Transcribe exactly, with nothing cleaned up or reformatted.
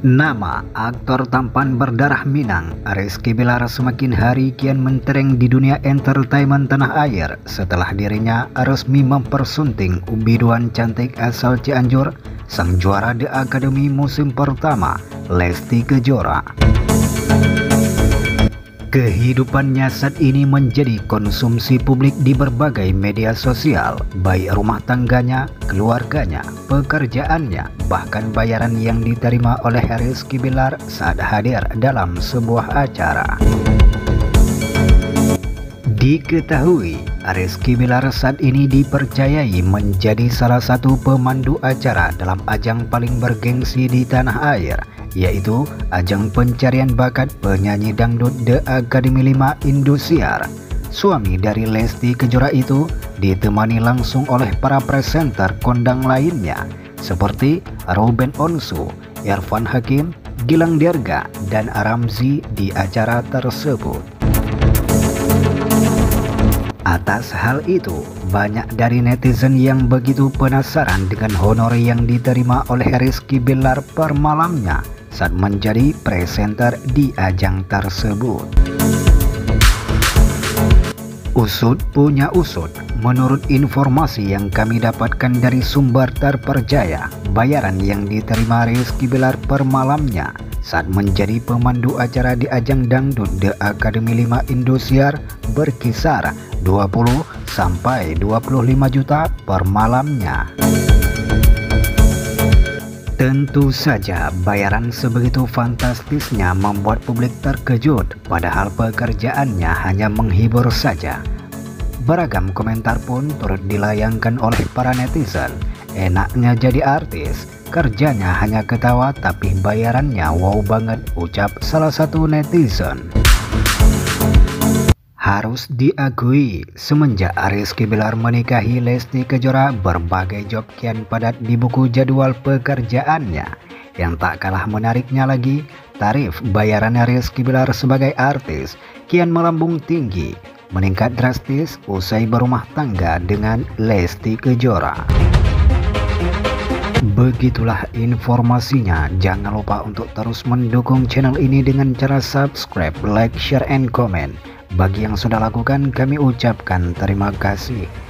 Nama aktor tampan berdarah Minang, Rizky Bilar semakin hari kian mentereng di dunia entertainment tanah air setelah dirinya resmi mempersunting biduan cantik asal Cianjur, sang juara The Academy musim pertama, Lesti Kejora. Kehidupannya saat ini menjadi konsumsi publik di berbagai media sosial, baik rumah tangganya, keluarganya, pekerjaannya, bahkan bayaran yang diterima oleh Rizky Bilar saat hadir dalam sebuah acara. Diketahui, Rizky Bilar saat ini dipercayai menjadi salah satu pemandu acara dalam ajang paling bergengsi di tanah air, yaitu ajang pencarian bakat penyanyi dangdut The Academy lima Indosiar. Suami dari Lesti Kejora itu ditemani langsung oleh para presenter kondang lainnya seperti Ruben Onsu, Irfan Hakim, Gilang Dirga, dan Ramzy di acara tersebut. Atas hal itu, banyak dari netizen yang begitu penasaran dengan honor yang diterima oleh Rizky Bilar per malamnya saat menjadi presenter di ajang tersebut. Usut punya usut, menurut informasi yang kami dapatkan dari sumber terpercaya, bayaran yang diterima Rizky Bilar per malamnya saat menjadi pemandu acara di ajang dangdut The Academy lima Indosiar berkisar dua puluh sampai dua puluh lima juta per malamnya. Tentu saja bayaran sebegitu fantastisnya membuat publik terkejut, padahal pekerjaannya hanya menghibur saja. Beragam komentar pun turut dilayangkan oleh para netizen. Enaknya jadi artis, kerjanya hanya ketawa tapi bayarannya wow banget, ucap salah satu netizen. Harus diakui, semenjak Rizky Bilar menikahi Lesti Kejora, berbagai job kian padat di buku jadwal pekerjaannya. Yang tak kalah menariknya lagi, tarif bayaran Rizky Bilar sebagai artis kian melambung tinggi, meningkat drastis usai berumah tangga dengan Lesti Kejora. Begitulah informasinya. Jangan lupa untuk terus mendukung channel ini dengan cara subscribe, like, share, and comment. Bagi yang sudah lakukan, kami ucapkan terima kasih.